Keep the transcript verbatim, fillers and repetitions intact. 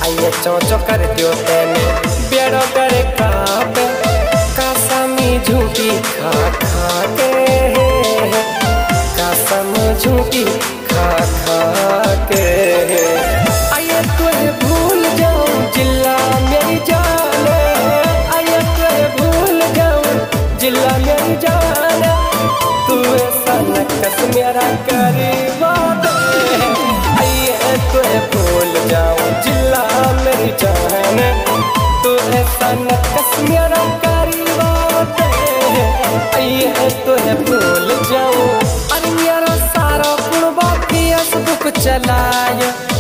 आइए चौचो कर दियो तेने बेड़ो करे कापे कसमी झूठी खा खा के कसम झूठी खा खा के आइए तुझे भूल जाऊं जिल्ला मेरी जान आइए तुझे भूल जाऊं जिल्ला मेरी जान तू ऐसा न कस मेरा करीबा आइए तुझे भूल जाऊं जिल्ला मेरी जान तू ऐसा न कस मेरा करीबा आइए तुझे भूल जाऊं अरे मेरा सारा कुर्बा फेसबुक चलाया